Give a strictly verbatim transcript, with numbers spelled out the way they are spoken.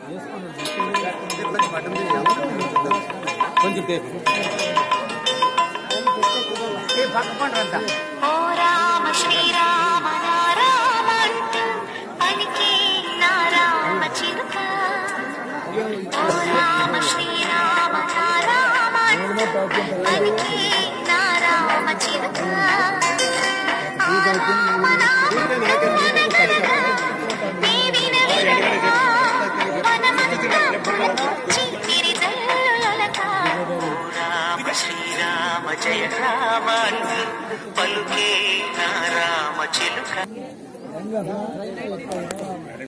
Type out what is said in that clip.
ఓ రామ శ్రీరామ నారామ అంటూ పలికే నారామ చిలుక. ఓ రామ శ్రీరామ నారామ అంటూ పలికే నారామ చిలుక. ఆ రామ నామం నన్ననగా దేవిన వినగా వనమంతా పులకించి తిరిదల్లులొలక. ఓ రామ శ్రీరామ జయ రామ అంటూ పలుకే నా రామ చిలుక.